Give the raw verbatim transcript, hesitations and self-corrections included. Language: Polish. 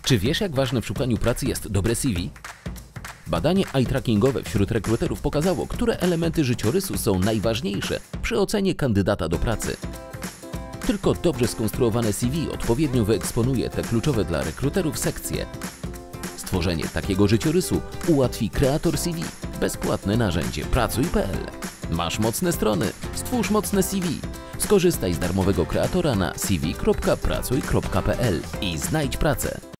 Czy wiesz, jak ważne w szukaniu pracy jest dobre C V? Badanie eye-trackingowe wśród rekruterów pokazało, które elementy życiorysu są najważniejsze przy ocenie kandydata do pracy. Tylko dobrze skonstruowane C V odpowiednio wyeksponuje te kluczowe dla rekruterów sekcje. Stworzenie takiego życiorysu ułatwi kreator C V, bezpłatne narzędzie pracuj kropka p l. Masz mocne strony? Stwórz mocne C V. Skorzystaj z darmowego kreatora na c v kropka pracuj kropka p l i znajdź pracę.